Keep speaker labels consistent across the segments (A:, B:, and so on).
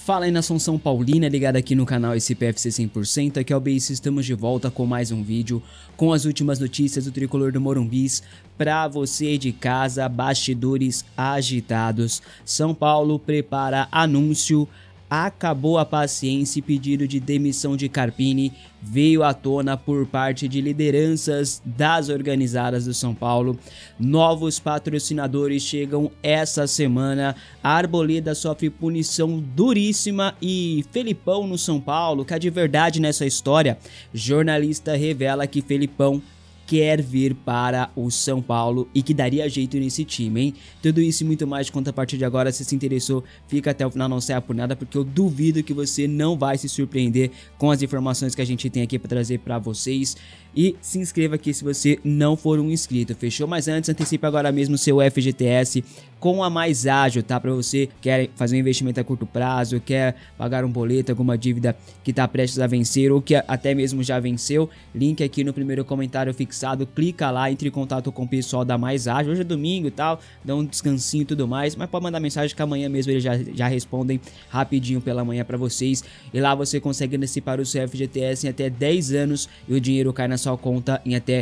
A: Fala aí, nação São Paulina, ligado aqui no canal SPFC 100%, aqui é o BC, estamos de volta com mais um vídeo com as últimas notícias do tricolor do Morumbis para você de casa, bastidores agitados. São Paulo prepara anúncio, acabou a paciência e pedido de demissão de Carpini veio à tona por parte de lideranças das organizadas do São Paulo. Novos patrocinadores chegam essa semana. A Arboleda sofre punição duríssima e Felipão no São Paulo, que é de verdade nessa história. Jornalista revela que Felipão quer vir para o São Paulo e que daria jeito nesse time, hein? Tudo isso e muito mais conta a partir de agora. Se interessou, fica até o final, não saia por nada, porque eu duvido que você não vai se surpreender com as informações que a gente tem aqui para trazer para vocês. E se inscreva aqui se você não for um inscrito, fechou? Mas antes, antecipe agora mesmo o seu FGTS com a Mais Ágil, tá? Para você que quer fazer um investimento a curto prazo, quer pagar um boleto, alguma dívida que tá prestes a vencer ou que até mesmo já venceu, link aqui no primeiro comentário fixado, clica lá, entre em contato com o pessoal da Mais Ágil. Hoje é domingo e tal, dá um descansinho e tudo mais, mas pode mandar mensagem que amanhã mesmo eles já respondem rapidinho pela manhã para vocês. E lá você consegue antecipar o seu FGTS em até 10 anos e o dinheiro cai na sua conta em até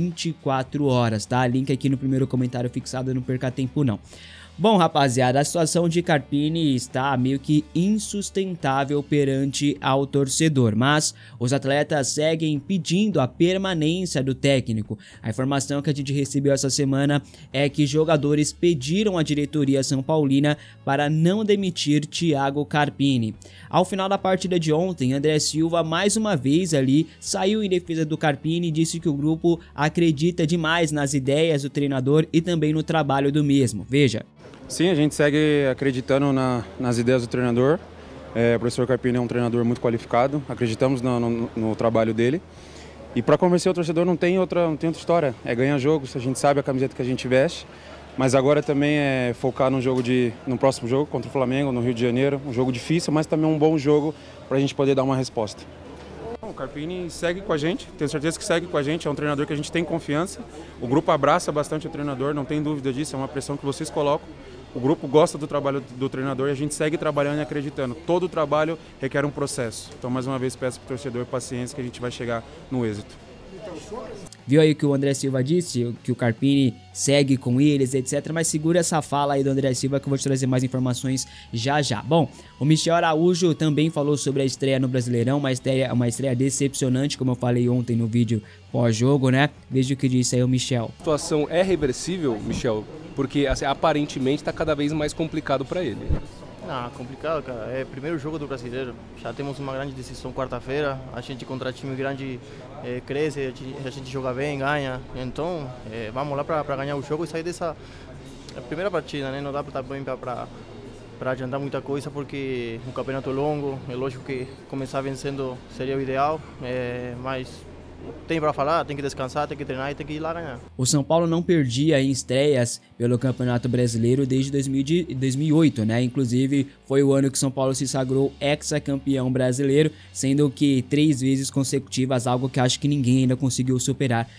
A: 24 horas, tá? Link aqui no primeiro comentário fixado, não perca tempo não. Bom, rapaziada, a situação de Carpini está meio que insustentável perante ao torcedor, mas os atletas seguem pedindo a permanência do técnico. A informação que a gente recebeu essa semana é que jogadores pediram à diretoria São Paulina para não demitir Thiago Carpini. Ao final da partida de ontem, André Silva mais uma vez ali saiu em defesa do Carpini e disse que o grupo acredita demais nas ideias do treinador e também no trabalho do mesmo. Veja.
B: Sim, a gente segue acreditando nas ideias do treinador. O professor Carpini é um treinador muito qualificado, acreditamos no trabalho dele. E para convencer o torcedor não tem outra história, é ganhar jogos, a gente sabe a camiseta que a gente veste, mas agora também é focar no próximo jogo contra o Flamengo, no Rio de Janeiro, um jogo difícil, mas também um bom jogo para a gente poder dar uma resposta. O Carpini segue com a gente, tenho certeza que segue com a gente, é um treinador que a gente tem confiança, o grupo abraça bastante o treinador, não tem dúvida disso, é uma pressão que vocês colocam. O grupo gosta do trabalho do treinador e a gente segue trabalhando e acreditando. Todo trabalho requer um processo. Então, mais uma vez, peço para o torcedor paciência que a gente vai chegar no êxito.
A: Viu aí o que o André Silva disse? Que o Carpini segue com eles, etc. Mas segura essa fala aí do André Silva que eu vou te trazer mais informações já já. Bom, o Michel Araújo também falou sobre a estreia no Brasileirão, uma estreia decepcionante, como eu falei ontem no vídeo pós-jogo, né? Veja o que disse aí o Michel.
C: A situação é reversível, Michel? Porque assim, aparentemente está cada vez mais complicado para ele.
D: Não, complicado, cara. É o primeiro jogo do Brasileiro. Já temos uma grande decisão quarta-feira. A gente contra time grande cresce, a gente joga bem, ganha. Então, vamos lá para ganhar o jogo e sair dessa primeira partida, né? Não dá também para adiantar muita coisa porque um campeonato longo. É lógico que começar vencendo seria o ideal, mas tem para falar, tem que descansar, tem que treinar e tem que ir lá ganhar.
A: O São Paulo não perdia em estreias pelo Campeonato Brasileiro desde 2008, né? Inclusive foi o ano que o São Paulo se sagrou hexacampeão brasileiro, sendo que 3 vezes consecutivas, algo que acho que ninguém ainda conseguiu superar.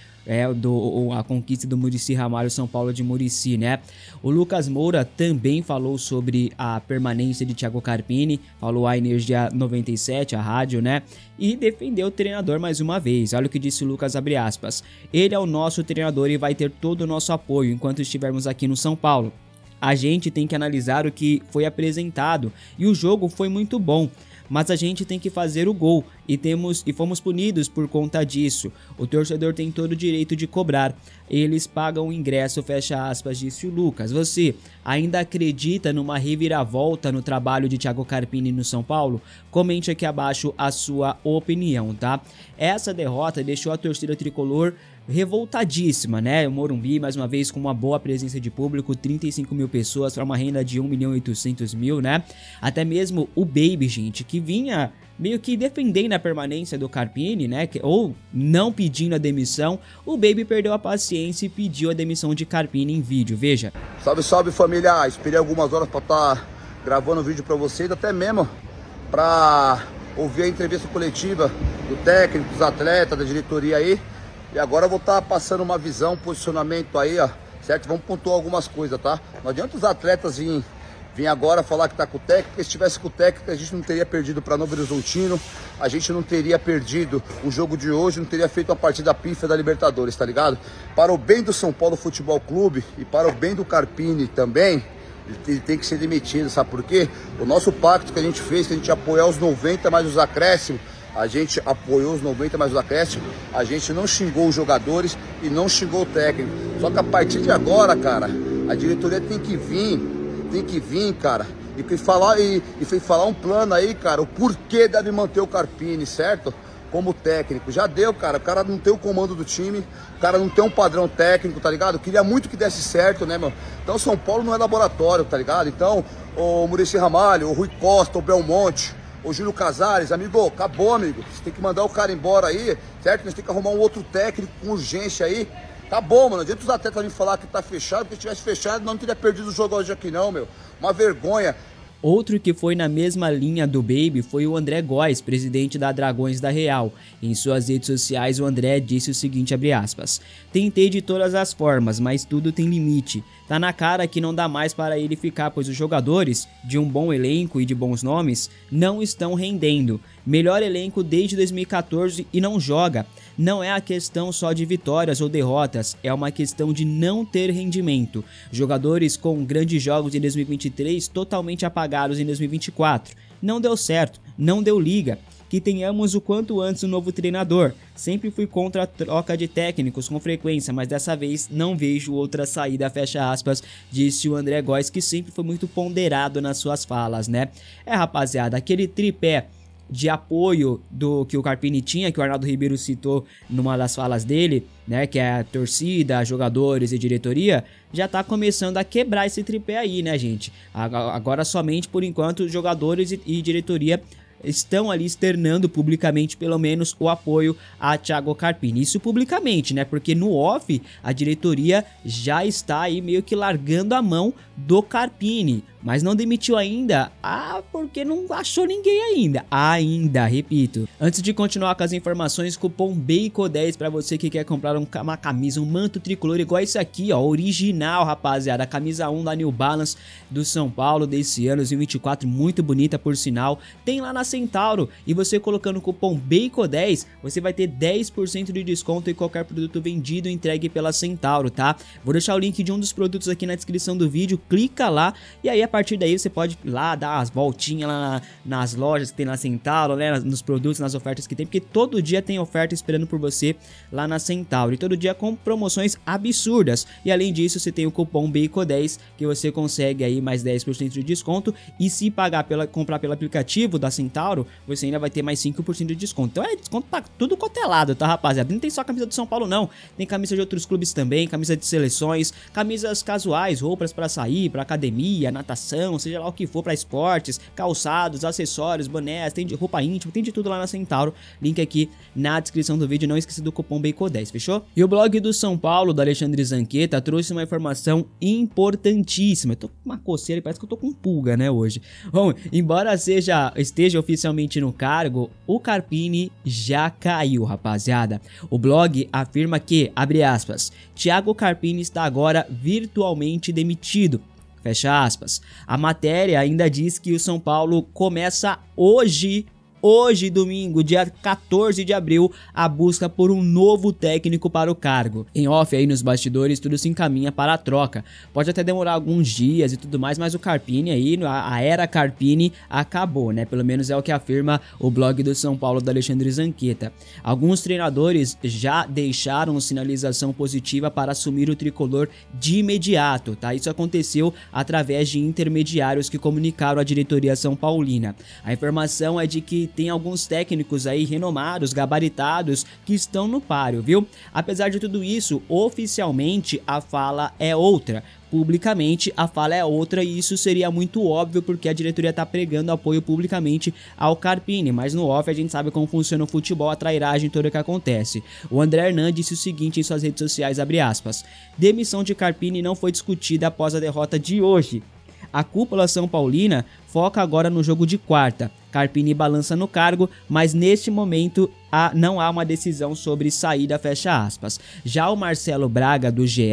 A: A conquista do Muricy Ramalho, São Paulo de Muricy, né? O Lucas Moura também falou sobre a permanência de Thiago Carpini, falou à Energia 97, a rádio, né? E defendeu o treinador mais uma vez. Olha o que disse o Lucas, abre aspas. Ele é o nosso treinador e vai ter todo o nosso apoio enquanto estivermos aqui no São Paulo. A gente tem que analisar o que foi apresentado e o jogo foi muito bom. Mas a gente tem que fazer o gol e fomos punidos por conta disso. O torcedor tem todo o direito de cobrar. Eles pagam o ingresso, fecha aspas, disse o Lucas. Você ainda acredita numa reviravolta no trabalho de Thiago Carpini no São Paulo? Comente aqui abaixo a sua opinião, tá? Essa derrota deixou a torcida tricolor revoltadíssima, né? O Morumbi, mais uma vez, com uma boa presença de público, 35 mil pessoas para uma renda de 1.800.000, né? Até mesmo o Baby, gente, que vinha meio que defendendo a permanência do Carpini, né? Ou não pedindo a demissão, o Baby perdeu a paciência e pediu a demissão de Carpini em vídeo, veja.
E: Salve, salve família, esperei algumas horas para estar gravando o vídeo para vocês, até mesmo para ouvir a entrevista coletiva do técnico, dos atletas, da diretoria aí. E agora eu vou estar passando uma visão, um posicionamento aí, ó, certo? Vamos pontuar algumas coisas, tá? Não adianta os atletas vir Vim agora falar que tá com o técnico, porque se tivesse com o técnico a gente não teria perdido para Novo Horizontino, a gente não teria perdido o jogo de hoje, não teria feito uma partida pífia da Libertadores, tá ligado? Para o bem do São Paulo Futebol Clube e para o bem do Carpini também, ele tem que ser demitido, sabe por quê? O nosso pacto que a gente fez, que a gente apoiou os 90 mais os acréscimos, a gente apoiou os 90 mais os acréscimos, a gente não xingou os jogadores e não xingou o técnico. Só que a partir de agora, cara, a diretoria tem que vir, cara, e falar um plano aí, cara, o porquê deve manter o Carpini, certo? Como técnico. Já deu, cara, o cara não tem o comando do time, o cara não tem um padrão técnico, tá ligado? Queria muito que desse certo, né, meu? Então São Paulo não é laboratório, tá ligado? Então, o Muricy Ramalho, o Rui Costa, o Belmonte, o Júlio Casares, amigo, acabou, amigo. Você tem que mandar o cara embora aí, certo? Nós tem que arrumar um outro técnico com urgência aí. Tá bom, mano, não adianta os atletas virem falar que tá fechado, porque se tivesse fechado não teria perdido o jogo hoje aqui não, meu. Uma vergonha.
A: Outro que foi na mesma linha do Baby foi o André Góes, presidente da Dragões da Real. Em suas redes sociais, o André disse o seguinte, abre aspas: "Tentei de todas as formas, mas tudo tem limite. Tá na cara que não dá mais para ele ficar, pois os jogadores, de um bom elenco e de bons nomes, não estão rendendo. Melhor elenco desde 2014 e não joga. Não é a questão só de vitórias ou derrotas, é uma questão de não ter rendimento. Jogadores com grandes jogos em 2023 totalmente apagados em 2024. Não deu certo, não deu liga. Que tenhamos o quanto antes um novo treinador. Sempre fui contra a troca de técnicos com frequência, mas dessa vez não vejo outra saída", fecha aspas, disse o André Góes, que sempre foi muito ponderado nas suas falas, né? Rapaziada, aquele tripé de apoio do que o Carpini tinha, que o Arnaldo Ribeiro citou numa das falas dele, né, que é a torcida, jogadores e diretoria, já tá começando a quebrar esse tripé aí, né, gente? Agora somente por enquanto os jogadores e diretoria estão ali externando publicamente pelo menos o apoio a Thiago Carpini. Isso publicamente, né? Porque no off a diretoria já está aí meio que largando a mão do Carpini, mas não demitiu ainda, porque não achou ninguém ainda, repito. Antes de continuar com as informações, cupom BACO10 para você que quer comprar uma camisa, um manto tricolor igual esse aqui, ó, original, rapaziada, a camisa 1 da New Balance do São Paulo desse ano, 2024, muito bonita por sinal, tem lá na Centauro, e você colocando o cupom BACO10, você vai ter 10% de desconto em qualquer produto vendido e entregue pela Centauro, tá? Vou deixar o link de um dos produtos aqui na descrição do vídeo, clica lá, e aí a partir daí você pode ir lá dar umas voltinhas lá nas lojas que tem na Centauro, né, nos produtos, nas ofertas que tem, porque todo dia tem oferta esperando por você lá na Centauro, e todo dia com promoções absurdas, e além disso você tem o cupom BACO10, que você consegue aí mais 10% de desconto, e se comprar pelo aplicativo da Centauro, você ainda vai ter mais 5% de desconto. Então é desconto pra tudo quanto é lado, tá, rapaziada? Não tem só camisa do São Paulo não, tem camisa de outros clubes também, camisa de seleções, camisas casuais, roupas pra sair, pra academia, natação, seja lá o que for, pra esportes, calçados, acessórios, bonés, tem de roupa íntima, tem de tudo lá na Centauro. Link aqui na descrição do vídeo, não esqueça do cupom BACO10, fechou? E o blog do São Paulo, do Alexandre Zanqueta, trouxe uma informação importantíssima. Eu tô com uma coceira e parece que eu tô com pulga, né, hoje. Bom, embora esteja oficialmente no cargo, o Carpini já caiu, rapaziada. O blog afirma que, abre aspas, Thiago Carpini está agora virtualmente demitido. Fecha aspas. A matéria ainda diz que o São Paulo começa hoje, domingo, dia 14 de abril, a busca por um novo técnico para o cargo. Em off aí nos bastidores, tudo se encaminha para a troca. Pode até demorar alguns dias e tudo mais, mas o Carpini aí, a era Carpini acabou, né? Pelo menos é o que afirma o blog do São Paulo, do Alexandre Zanqueta. Alguns treinadores já deixaram sinalização positiva para assumir o tricolor de imediato, tá? Isso aconteceu através de intermediários que comunicaram à diretoria são paulina. A informação é de que tem alguns técnicos aí renomados, gabaritados, que estão no páreo, viu? Apesar de tudo isso, oficialmente a fala é outra. Publicamente a fala é outra, e isso seria muito óbvio porque a diretoria tá pregando apoio publicamente ao Carpini, mas no off a gente sabe como funciona o futebol, a trairagem toda que acontece. O André Hernan disse o seguinte em suas redes sociais, abre aspas, demissão de Carpini não foi discutida após a derrota de hoje. A cúpula São Paulina foca agora no jogo de quarta. Carpini balança no cargo, mas neste momento não há uma decisão sobre saída, fecha aspas. Já o Marcelo Braga, do GE,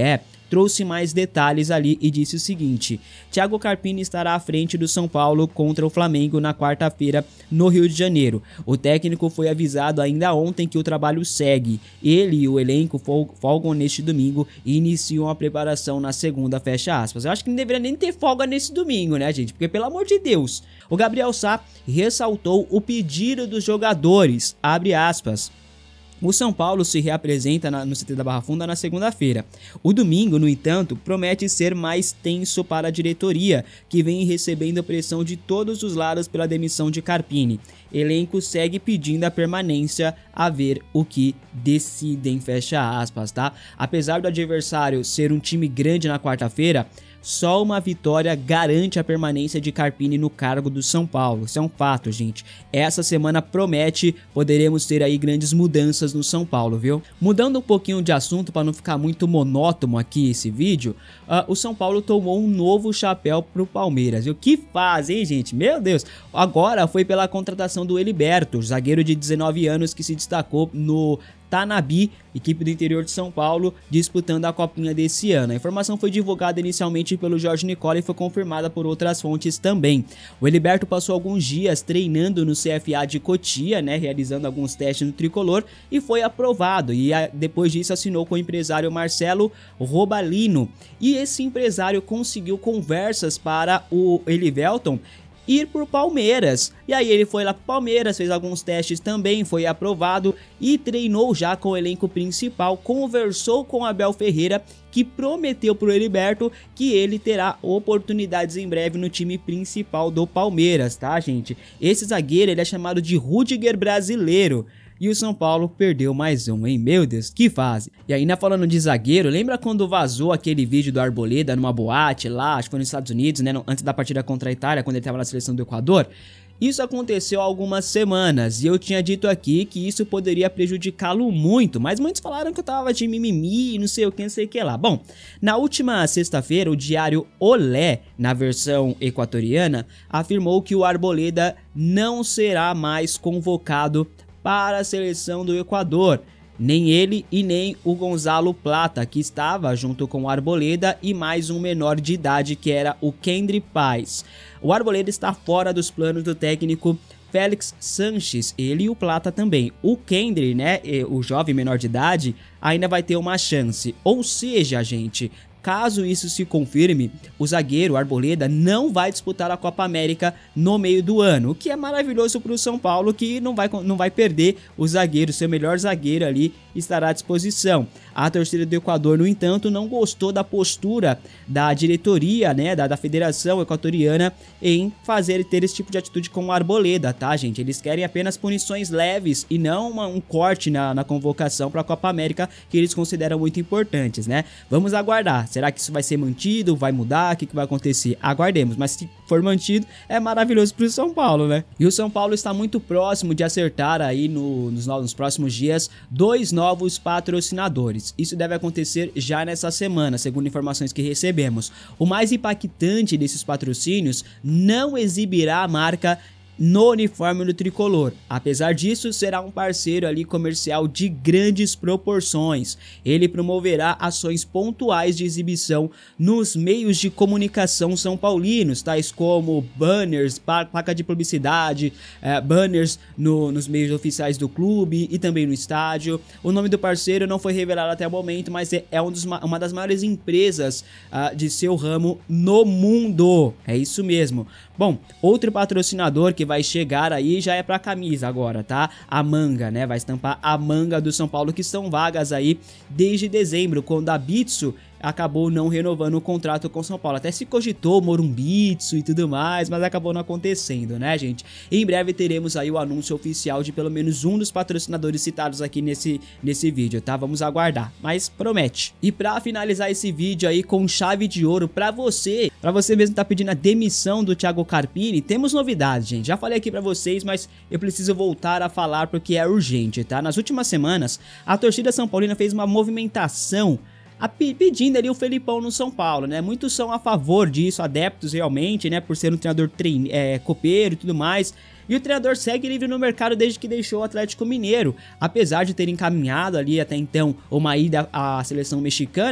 A: trouxe mais detalhes ali e disse o seguinte: Thiago Carpini estará à frente do São Paulo contra o Flamengo na quarta-feira no Rio de Janeiro. O técnico foi avisado ainda ontem que o trabalho segue. Ele e o elenco folgam neste domingo e iniciam a preparação na segunda, fecha aspas. Eu acho que não deveria nem ter folga nesse domingo, né, gente? Porque, pelo amor de Deus, o Gabriel Sá ressaltou o pedido dos jogadores, abre aspas. O São Paulo se reapresenta no CT da Barra Funda na segunda-feira. O domingo, no entanto, promete ser mais tenso para a diretoria, que vem recebendo pressão de todos os lados pela demissão de Carpini. Elenco segue pedindo a permanência, a ver o que decidem, fecha aspas, tá? Apesar do adversário ser um time grande na quarta-feira, só uma vitória garante a permanência de Carpini no cargo do São Paulo. Isso é um fato, gente. Essa semana promete, poderemos ter aí grandes mudanças no São Paulo, viu? Mudando um pouquinho de assunto para não ficar muito monótono aqui esse vídeo, o São Paulo tomou um novo chapéu pro Palmeiras. E o que faz, hein, gente? Meu Deus! Agora foi pela contratação do Eliberto, zagueiro de 19 anos que se destacou no Tanabi, equipe do interior de São Paulo, disputando a copinha desse ano. A informação foi divulgada inicialmente pelo Jorge Nicola e foi confirmada por outras fontes também. O Eliberto passou alguns dias treinando no CFA de Cotia, né, realizando alguns testes no tricolor e foi aprovado, e depois disso assinou com o empresário Marcelo Robalino, e esse empresário conseguiu conversas para o Elivelton ir pro Palmeiras. E aí ele foi lá pro Palmeiras, fez alguns testes também, foi aprovado e treinou já com o elenco principal, conversou com Abel Ferreira, que prometeu pro Heriberto que ele terá oportunidades em breve no time principal do Palmeiras, tá, gente? Esse zagueiro, ele é chamado de Rudiger brasileiro. E o São Paulo perdeu mais um, hein? Meu Deus, que fase. E ainda falando de zagueiro, lembra quando vazou aquele vídeo do Arboleda numa boate lá, acho que foi nos Estados Unidos, né? Antes da partida contra a Itália, quando ele estava na seleção do Equador? Isso aconteceu há algumas semanas e eu tinha dito aqui que isso poderia prejudicá-lo muito, mas muitos falaram que eu tava de mimimi, não sei o que, não sei o que lá. Bom, na última sexta-feira, o diário Olé, na versão equatoriana, afirmou que o Arboleda não será mais convocado para a seleção do Equador. Nem ele e nem o Gonzalo Plata, que estava junto com o Arboleda e mais um menor de idade, que era o Kendry Paz. O Arboleda está fora dos planos do técnico Félix Sanches, ele e o Plata também. O Kendry, né, o jovem menor de idade, ainda vai ter uma chance. Ou seja, gente, caso isso se confirme, o zagueiro Arboleda não vai disputar a Copa América no meio do ano, o que é maravilhoso para o São Paulo, que não vai perder o zagueiro, seu melhor zagueiro ali estará à disposição. A torcida do Equador, no entanto, não gostou da postura da diretoria, né, da Federação Equatoriana em ter esse tipo de atitude com o Arboleda, tá, gente? Eles querem apenas punições leves e não um corte na convocação para a Copa América, que eles consideram muito importantes, né? Vamos aguardar. Será que isso vai ser mantido? Vai mudar? O que vai acontecer? Aguardemos. Mas se for mantido, é maravilhoso para o São Paulo, né? E o São Paulo está muito próximo de acertar aí nos próximos dias 2 novos patrocinadores. Isso deve acontecer já nessa semana, segundo informações que recebemos. O mais impactante desses patrocínios não exibirá a marca no uniforme do tricolor. Apesar disso, será um parceiro ali comercial de grandes proporções. Ele promoverá ações pontuais de exibição nos meios de comunicação são paulinos, tais como banners, placa de publicidade, banners nos meios oficiais do clube e também no estádio. O nome do parceiro não foi revelado até o momento, mas é uma das maiores empresas de seu ramo no mundo. É isso mesmo. Bom, outro patrocinador que vai chegar aí já é pra camisa agora, tá? A manga, né? Vai estampar a manga do São Paulo, que são vagas aí desde dezembro, quando a Bitsu acabou não renovando o contrato com o São Paulo. Até se cogitou Morumbitsu e tudo mais, mas acabou não acontecendo, né, gente? Em breve teremos aí o anúncio oficial de pelo menos um dos patrocinadores citados aqui nesse vídeo, tá? Vamos aguardar, mas promete. E pra finalizar esse vídeo aí com chave de ouro pra você mesmo tá pedindo a demissão do Thiago Carpini, temos novidades, gente. Já falei aqui pra vocês, mas eu preciso voltar a falar porque é urgente, tá? Nas últimas semanas, a torcida São Paulina fez uma movimentação pedindo ali o Felipão no São Paulo, né? Muitos são a favor disso, adeptos realmente, né? Por ser um treinador copeiro e tudo mais. E o treinador segue livre no mercado desde que deixou o Atlético Mineiro. Apesar de ter encaminhado ali até então uma ida à seleção mexicana,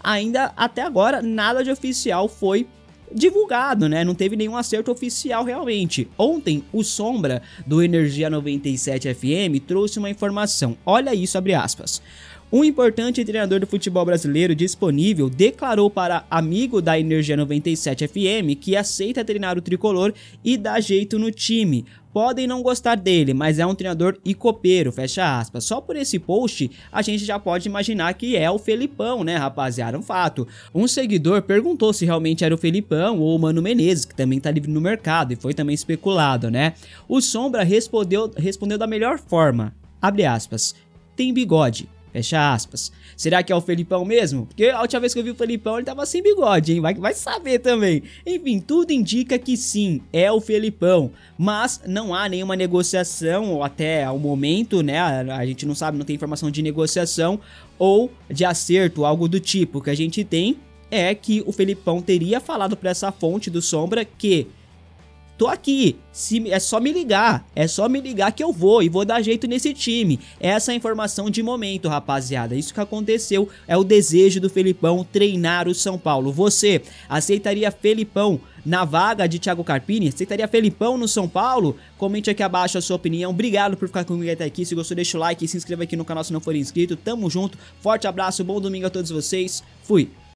A: ainda até agora nada de oficial foi divulgado, né? Não teve nenhum acerto oficial realmente. Ontem, o Sombra, do Energia 97 FM, trouxe uma informação. Olha isso, abre aspas. Um importante treinador do futebol brasileiro disponível declarou para amigo da Energia 97 FM que aceita treinar o tricolor e dá jeito no time. Podem não gostar dele, mas é um treinador e copeiro, fecha aspas. Só por esse post, a gente já pode imaginar que é o Felipão, né, rapaziada? Um fato. Um seguidor perguntou se realmente era o Felipão ou o Mano Menezes, que também tá livre no mercado e foi também especulado, né? O Sombra respondeu da melhor forma, abre aspas, tem bigode. Fecha aspas. Será que é o Felipão mesmo? Porque a última vez que eu vi o Felipão ele tava sem bigode, hein? Vai saber também. Enfim, tudo indica que sim, é o Felipão. Mas não há nenhuma negociação, ou até ao momento, né? A gente não sabe, não tem informação de negociação ou de acerto, algo do tipo. O que a gente tem é que o Felipão teria falado para essa fonte do Sombra que tô aqui, é só me ligar que eu vou e vou dar jeito nesse time. Essa é a informação de momento, rapaziada. Isso que aconteceu, é o desejo do Felipão treinar o São Paulo. Você aceitaria Felipão na vaga de Thiago Carpini? Aceitaria Felipão no São Paulo? Comente aqui abaixo a sua opinião. Obrigado por ficar comigo até aqui. Se gostou, deixa o like e se inscreva aqui no canal se não for inscrito. Tamo junto, forte abraço, bom domingo a todos vocês. Fui!